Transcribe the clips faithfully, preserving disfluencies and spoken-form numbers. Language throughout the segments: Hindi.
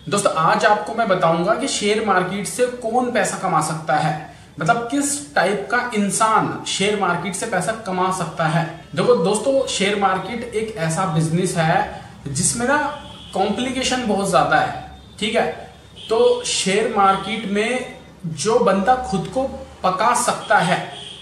दोस्तों आज आपको मैं बताऊंगा कि शेयर मार्केट से कौन पैसा कमा सकता है, मतलब किस टाइप का इंसान शेयर मार्केट से पैसा कमा सकता है। देखो दोस्तों, शेयर मार्केट एक ऐसा बिजनेस है जिसमें ना कॉम्प्लिकेशन बहुत ज्यादा है। ठीक है, तो शेयर मार्केट में जो बंदा खुद को पका सकता है,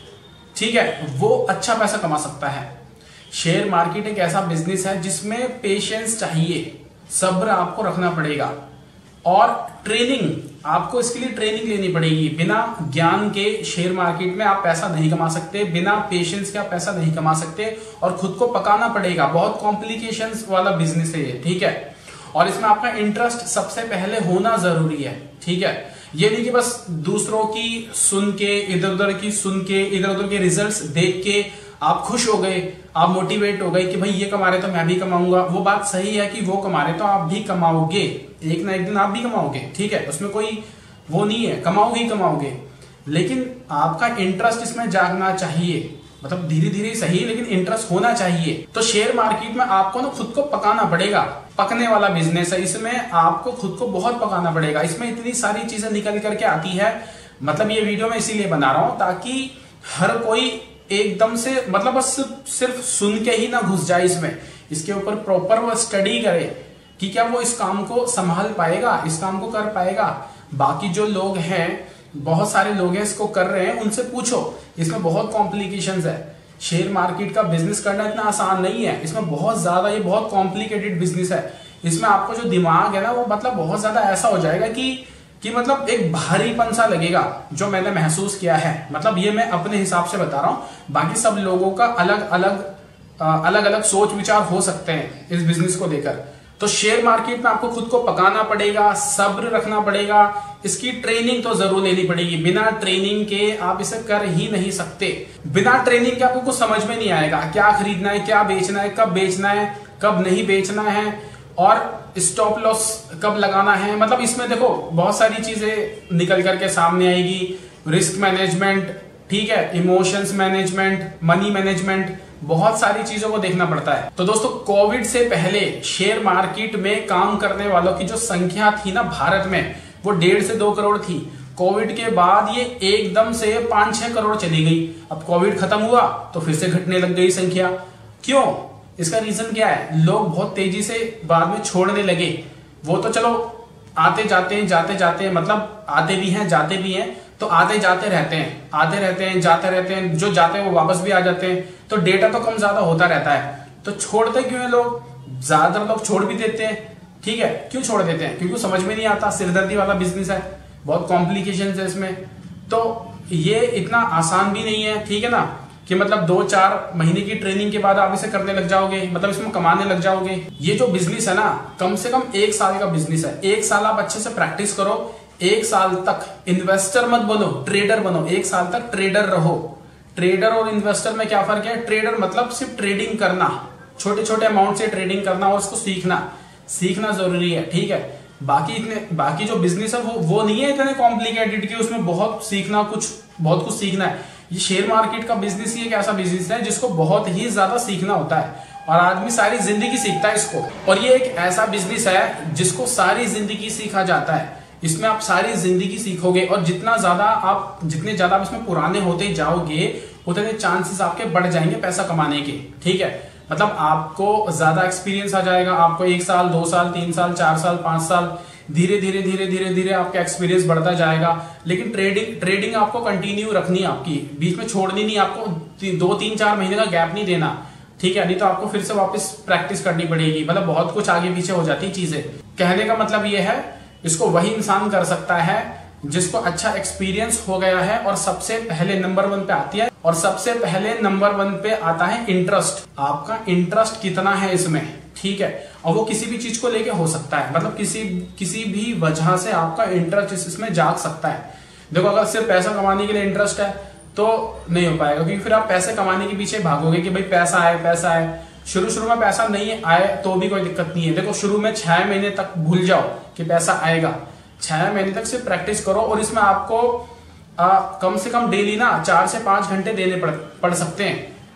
ठीक है, वो अच्छा पैसा कमा सकता है। शेयर मार्केट एक ऐसा बिजनेस है जिसमें पेशेंस चाहिए, सब्र आपको रखना पड़ेगा और ट्रेनिंग, आपको इसके लिए ट्रेनिंग लेनी पड़ेगी। बिना ज्ञान के शेयर मार्केट में आप पैसा नहीं कमा सकते, बिना पेशेंस के आप पैसा नहीं कमा सकते और खुद को पकाना पड़ेगा। बहुत कॉम्प्लिकेशंस वाला बिजनेस है ये, ठीक है। और इसमें आपका इंटरेस्ट सबसे पहले होना जरूरी है, ठीक है। ये नहीं कि बस दूसरों की सुन के, इधर उधर की सुन के, इधर उधर के रिजल्ट्स देख के आप खुश हो गए, आप मोटिवेट हो गए कि भाई ये कमा रहे तो मैं भी कमाऊंगा। वो बात सही है कि वो कमा रहे तो आप भी कमाओगे, एक ना एक दिन आप भी कमाओगे, ठीक है, उसमें कोई वो नहीं है, कमाओगे ही कमाओगे। लेकिन आपका इंटरेस्ट इसमें जागना चाहिए, मतलब धीरे धीरे सही लेकिन इंटरेस्ट होना चाहिए। तो शेयर मार्केट में आपको ना खुद को पकाना पड़ेगा, पकने वाला बिजनेस है, इसमें आपको खुद को बहुत पकाना पड़ेगा। इसमें इतनी सारी चीजें निकल करके आती है, मतलब ये वीडियो मैं इसीलिए बना रहा हूं ताकि हर कोई एकदम से, मतलब बस सिर्फ सुन के ही ना घुस जाए इसमें, इसके ऊपर प्रॉपर वो स्टडी करे कि क्या वो इस काम को संभाल पाएगा, इस काम को कर पाएगा। बाकी जो लोग हैं, बहुत सारे लोग हैं इसको कर रहे हैं, उनसे पूछो, इसमें बहुत कॉम्प्लिकेशंस है। शेयर मार्केट का बिजनेस करना इतना आसान नहीं है, इसमें बहुत ज्यादा, ये बहुत कॉम्प्लिकेटेड बिजनेस है। इसमें आपको जो दिमाग है ना, वो मतलब बहुत ज्यादा ऐसा हो जाएगा कि कि मतलब एक भारीपन सा लगेगा, जो मैंने महसूस किया है। मतलब ये मैं अपने हिसाब से बता रहा हूं, बाकी सब लोगों का अलग अलग अलग अलग सोच विचार हो सकते हैं इस बिजनेस को लेकर। तो शेयर मार्केट में आपको खुद को पकाना पड़ेगा, सब्र रखना पड़ेगा, इसकी ट्रेनिंग तो जरूर लेनी पड़ेगी। बिना ट्रेनिंग के आप इसे कर ही नहीं सकते। बिना ट्रेनिंग के आपको कुछ समझ में नहीं आएगा, क्या खरीदना है, क्या बेचना है, कब बेचना है, कब नहीं बेचना है, और स्टॉप लॉस कब लगाना है। मतलब इसमें देखो बहुत सारी चीजें निकल करके सामने आएगी। रिस्क मैनेजमेंट, ठीक है, इमोशंस मैनेजमेंट, मनी मैनेजमेंट, बहुत सारी चीजों को देखना पड़ता है। तो दोस्तों, कोविड से पहले शेयर मार्केट में काम करने वालों की जो संख्या थी ना भारत में, वो डेढ़ से दो करोड़ थी। कोविड के बाद ये एकदम से पांच छह करोड़ चली गई। अब कोविड खत्म हुआ तो फिर से घटने लग गई संख्या। क्यों? इसका रीजन क्या है? लोग बहुत तेजी से बाद में छोड़ने लगे। वो तो चलो आते जाते हैं, जाते जाते हैं, मतलब आते भी हैं जाते भी हैं, तो आते जाते रहते हैं, आते रहते हैं जाते रहते हैं, जो जाते हैं वो वापस भी आ जाते हैं। तो डेटा तो कम ज्यादा होता रहता है। तो छोड़ते क्यों है लोग? ज्यादातर लोग छोड़ भी देते हैं, ठीक है। क्यों छोड़ देते हैं? क्योंकि समझ में नहीं आता, सिरदर्दी वाला बिजनेस है, बहुत कॉम्प्लिकेशन है इसमें। तो ये इतना आसान भी नहीं है, ठीक है ना, कि मतलब दो चार महीने की ट्रेनिंग के बाद आप इसे करने लग जाओगे, मतलब इसमें कमाने लग जाओगे। ये जो बिजनेस है ना, कम से कम एक साल का बिजनेस है। एक साल आप अच्छे से प्रैक्टिस करो, एक साल तक इन्वेस्टर मत बनो, ट्रेडर बनो। एक साल तक ट्रेडर रहो। ट्रेडर और इन्वेस्टर में क्या फर्क है? ट्रेडर मतलब सिर्फ ट्रेडिंग करना, छोटे छोटे अमाउंट से ट्रेडिंग करना और उसको सीखना, सीखना जरूरी है, ठीक है। बाकी इतने बाकी जो बिजनेस है वो वो नहीं है इतने कॉम्प्लिकेटेड कि उसमें बहुत सीखना, कुछ बहुत कुछ सीखना है। ये शेयर मार्केट का बिजनेस ही एक ऐसा बिजनेस है जिसको बहुत ही ज्यादा सीखना होता है और आदमी सारी जिंदगी सीखता है इसको। और ये एक ऐसा बिजनेस है जिसको सारी जिंदगी सीखा जाता है। इसमें आप सारी जिंदगी सीखोगे और जितना ज्यादा आप जितने ज्यादा आप इसमें पुराने होते जाओगे उतने चांसेस आपके बढ़ जाएंगे पैसा कमाने के, ठीक है। मतलब आपको ज्यादा एक्सपीरियंस आ जाएगा, आपको एक साल, दो साल, तीन साल, चार साल, पांच साल, धीरे धीरे धीरे धीरे धीरे आपका एक्सपीरियंस बढ़ता जाएगा। लेकिन ट्रेडिंग ट्रेडिंग आपको कंटिन्यू रखनी है, आपकी बीच में छोड़नी नहीं, आपको दो तीन चार महीने का गैप नहीं देना, ठीक है। नहीं तो आपको फिर से वापस प्रैक्टिस करनी पड़ेगी, मतलब बहुत कुछ आगे पीछे हो जाती चीजें। कहने का मतलब ये है, इसको वही इंसान कर सकता है जिसको अच्छा एक्सपीरियंस हो गया है और सबसे पहले नंबर वन पे आती है, और सबसे पहले नंबर वन पे आता है इंटरेस्ट। आपका इंटरेस्ट कितना है इसमें, ठीक है। और वो किसी भी चीज को लेके हो सकता है, मतलब किसी किसी भी वजह से आपका इंटरेस्ट इसमें जाग सकता है। देखो, अगर सिर्फ पैसा कमाने के लिए इंटरेस्ट है तो नहीं हो पाएगा, क्योंकि फिर आप पैसे कमाने के पीछे भागोगे कि भाई पैसा आए पैसा आए। शुरू शुरू में पैसा नहीं आए तो भी कोई दिक्कत नहीं है। देखो, शुरू में छह महीने तक भूल जाओ कि पैसा आएगा, छह महीने तक सिर्फ प्रैक्टिस करो और इसमें आपको आ, कम से कम डेली ना चार से पांच घंटे देने पड़, पड़ सकते हैं।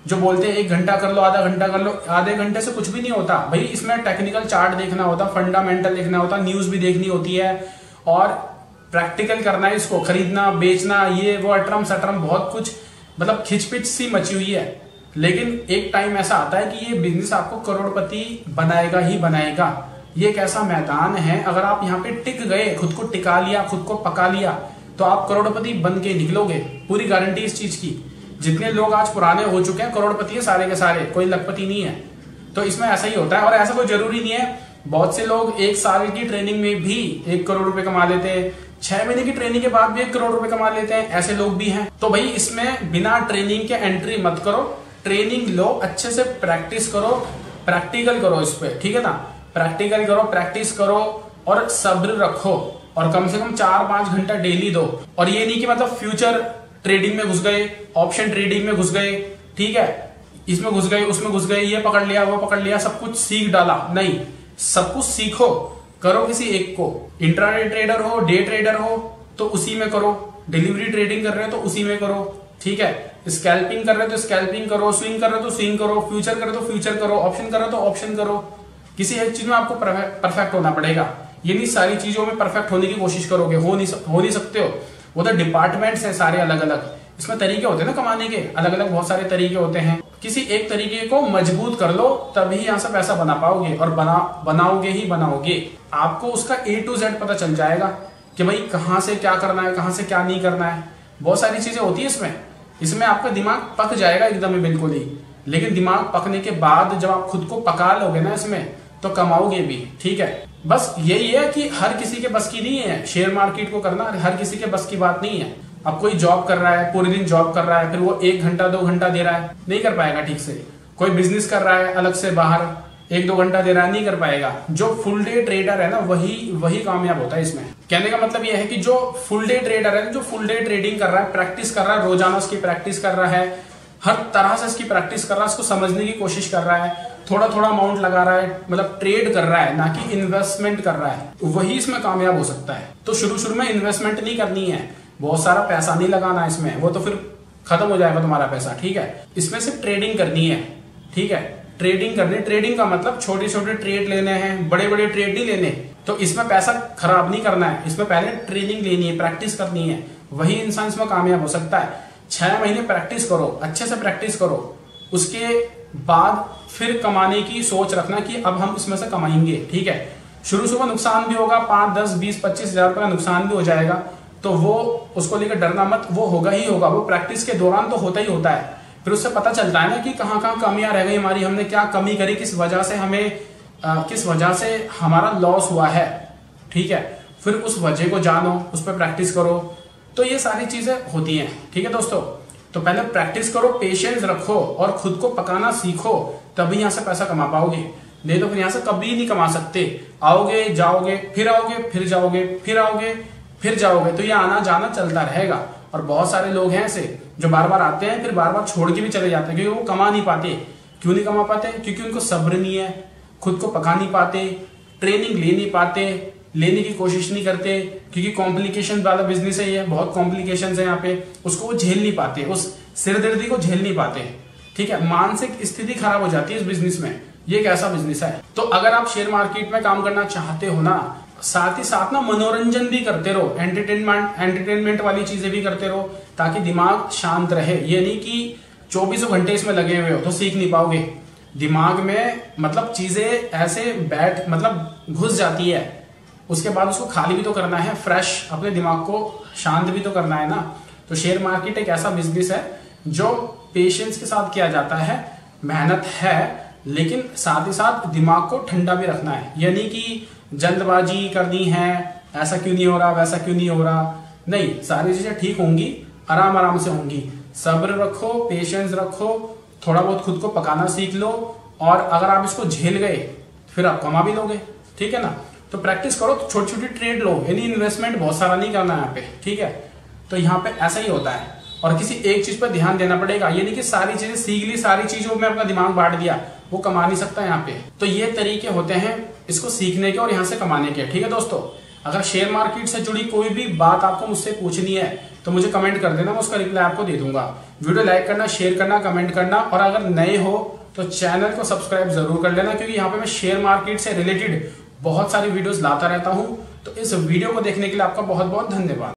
जो बोलते हैं एक घंटा कर लो, आधा घंटा कर लो, आधे घंटे से कुछ भी नहीं होता भाई। इसमें टेक्निकल चार्ट देखना होता, फंडामेंटल देखना होता, न्यूज भी देखनी होती है और प्रैक्टिकल करना है, इसको खरीदना बेचना, ये वो अटरम सटरम बहुत कुछ, मतलब खिचपिच सी मची हुई है। लेकिन एक टाइम ऐसा आता है कि ये बिजनेस आपको करोड़पति बनाएगा ही बनाएगा। ये एक ऐसा मैदान है, अगर आप यहाँ पे टिक गए, खुद को टिका लिया, खुद को पका लिया, तो आप करोड़पति बन के निकलोगे, पूरी गारंटी इस चीज की। जितने लोग आज पुराने हो चुके हैं करोड़पति है सारे के सारे, कोई लखपति नहीं है। तो इसमें ऐसा ही होता है और ऐसा कोई जरूरी नहीं है। बहुत से लोग एक साल की ट्रेनिंग में भी एक करोड़ रुपए कमा लेते हैं, छह महीने की ट्रेनिंग के बाद भी एक करोड़ रुपए कमा लेते हैं, ऐसे लोग भी हैं। तो भाई इसमें बिना ट्रेनिंग के एंट्री मत करो, ट्रेनिंग लो, अच्छे से प्रैक्टिस करो, प्रैक्टिकल करो इस पे, ठीक है ना। प्रैक्टिकल करो, प्रैक्टिस करो और सब्र रखो और कम से कम चार पांच घंटा डेली दो। और ये नहीं कि मतलब फ्यूचर ट्रेडिंग में घुस गए, ऑप्शन ट्रेडिंग में घुस गए, ठीक है, इसमें घुस गए, उसमें घुस गए, ये पकड़ लिया, वो पकड़ लिया, सब कुछ सीख डाला। नहीं, सब कुछ सीखो, करो किसी एक को। इंट्राडे ट्रेडर हो, डे ट्रेडर हो तो उसी में करो, डिलीवरी ट्रेडिंग कर रहे हो तो उसी में करो, ठीक है। स्कैल्पिंग कर रहे हो तो स्कैल्पिंग करो, स्विंग कर रहे हो तो स्विंग करो, फ्यूचर कर रहे हो तो फ्यूचर करो, ऑप्शन कर रहे हो तो ऑप्शन करो। किसी एक चीज में आपको परफेक्ट होना पड़ेगा। ये नहीं सारी चीजों में परफेक्ट होने की कोशिश करोगे, हो नहीं हो नहीं सकते हो। वो तो डिपार्टमेंट्स हैं सारे अलग अलग, इसमें तरीके होते हैं ना कमाने के, अलग अलग बहुत सारे तरीके होते हैं। किसी एक तरीके को मजबूत कर लो, तभी यहां से पैसा बना पाओगे और बना बनाओगे ही बनाओगे। आपको उसका ए टू जेड पता चल जाएगा कि भाई कहां से क्या करना है, कहां से क्या नहीं करना है। बहुत सारी चीजें होती है इसमें इसमें आपका दिमाग पक जाएगा एकदम ही, बिल्कुल ही। लेकिन दिमाग पकने के बाद जब आप खुद को पका लोगे ना इसमें, तो कमाओगे भी, ठीक है। बस यही है कि हर किसी के बस की नहीं है शेयर मार्केट को करना, हर किसी के बस की बात नहीं है। अब कोई जॉब कर रहा है, पूरे दिन जॉब कर रहा है, फिर वो एक घंटा दो घंटा दे रहा है, नहीं कर पाएगा ठीक से। कोई बिजनेस कर रहा है अलग से बाहर, एक दो घंटा दे रहा है, नहीं कर पाएगा। जो फुल डे ट्रेडर है ना, वही वही कामयाब होता है इसमें। कहने का मतलब यह है कि जो फुल डे ट्रेडर है, जो फुल डे ट्रेडिंग कर रहा है, प्रैक्टिस कर रहा है, रोजाना उसकी प्रैक्टिस कर रहा है, हर तरह से इसकी प्रैक्टिस कर रहा है, उसको समझने की कोशिश कर रहा है, थोड़ा थोड़ा अमाउंट लगा रहा है, मतलब ट्रेड कर रहा है, ना कि इन्वेस्टमेंट कर रहा है, वही इसमें कामयाब हो सकता है। तो शुरू शुरू में इन्वेस्टमेंट नहीं करनी है, बहुत सारा पैसा नहीं लगाना इसमें, वो तो फिर खत्म हो जाएगा तुम्हारा पैसा, ठीक है। इसमें सिर्फ ट्रेडिंग करनी है, ठीक है। ट्रेडिंग करनी, ट्रेडिंग का मतलब छोटे छोटे ट्रेड लेने हैं, बड़े बड़े ट्रेड नहीं लेने। तो इसमें पैसा खराब नहीं करना है, इसमें पहले ट्रेनिंग लेनी है, प्रैक्टिस करनी है, वही इंसान इसमें कामयाब हो सकता है। छह महीने प्रैक्टिस करो, अच्छे से प्रैक्टिस करो, उसके बाद फिर कमाने की सोच रखना कि अब हम इसमें से कमाएंगे, ठीक है। शुरू शुरू में नुकसान भी होगा, पांच दस बीस पच्चीस हजार रुपए का नुकसान भी हो जाएगा, तो वो उसको लेकर डरना मत, वो होगा ही होगा, वो प्रैक्टिस के दौरान तो होता ही होता है। फिर उससे पता चलता है ना कि कहाँ कहाँ कमियां रह गई हमारी, हमने क्या कमी करी, किस वजह से हमें आ, किस वजह से हमारा लॉस हुआ है, ठीक है। फिर उस वजह को जानो, उस पर प्रैक्टिस करो, तो ये सारी चीजें होती हैं, ठीक है दोस्तों। तो पहले प्रैक्टिस करो, पेशेंस रखो और खुद को पकाना सीखो, तभी यहां से पैसा कमा पाओगे। नहीं तो फिर यहां से कभी नहीं कमा सकते। आओगे जाओगे, फिर आओगे फिर जाओगे, फिर आओगे फिर जाओगे, तो ये आना जाना चलता रहेगा। और बहुत सारे लोग हैं ऐसे जो बार बार आते हैं, फिर बार बार छोड़ के भी चले जाते हैं, क्योंकि वो कमा नहीं पाते। क्यों नहीं कमा पाते? क्योंकि उनको सब्र नहीं है, खुद को पका नहीं पाते, ट्रेनिंग ले नहीं पाते, लेने की कोशिश नहीं करते, क्योंकि कॉम्प्लिकेशन वाला बिजनेस है ये, बहुत कॉम्प्लिकेशन है यहाँ पे, उसको वो झेल नहीं पाते, उस सिरदर्दी को झेल नहीं पाते, ठीक है। मानसिक स्थिति खराब हो जाती है इस बिजनेस में। ये एक ऐसा बिजनेस है। तो अगर आप शेयर मार्केट में काम करना चाहते हो ना, साथ ही साथ ना मनोरंजन भी करते रहो, एंटरटेनमेंट एंटरटेनमेंट वाली चीजें भी करते रहो, ताकि दिमाग शांत रहे। ये नहीं कि चौबीसों घंटे इसमें लगे हुए हो तो सीख नहीं पाओगे। दिमाग में मतलब चीजें ऐसे बैठ मतलब घुस जाती है, उसके बाद उसको खाली भी तो करना है, फ्रेश अपने दिमाग को शांत भी तो करना है ना। तो शेयर मार्केट एक ऐसा बिजनेस है जो पेशेंस के साथ किया जाता है, मेहनत है, लेकिन साथ ही साथ दिमाग को ठंडा भी रखना है। यानी कि जल्दबाजी करनी है, ऐसा क्यों नहीं हो रहा, वैसा क्यों नहीं हो रहा, नहीं, सारी चीजें ठीक होंगी, आराम आराम से होंगी। सब्र रखो, पेशेंस रखो, थोड़ा बहुत खुद को पकाना सीख लो, और अगर आप इसको झेल गए फिर आप कमा भी लोगे, ठीक है ना। तो प्रैक्टिस करो, तो छोटी छोटी ट्रेड लो, यानी इन्वेस्टमेंट बहुत सारा नहीं करना है यहाँ पे, ठीक है। तो यहाँ पे ऐसा ही होता है, और किसी एक चीज पर ध्यान देना पड़ेगा। ये नहीं कि सारी चीजें सीख ली, सारी चीजों में अपना दिमाग बांट दिया, वो कमा नहीं सकता यहाँ पे। तो ये तरीके होते हैं इसको सीखने के और यहाँ से कमाने के, ठीक है दोस्तों। अगर शेयर मार्केट से जुड़ी कोई भी बात आपको मुझसे पूछनी है, तो मुझे कमेंट कर देना, मैं उसका रिप्लाई आपको दे दूंगा। वीडियो लाइक करना, शेयर करना, कमेंट करना, और अगर नए हो तो चैनल को सब्सक्राइब जरूर कर लेना, क्योंकि यहाँ पे मैं शेयर मार्केट से रिलेटेड बहुत सारी वीडियोस लाता रहता हूं। तो इस वीडियो को देखने के लिए आपका बहुत बहुत धन्यवाद।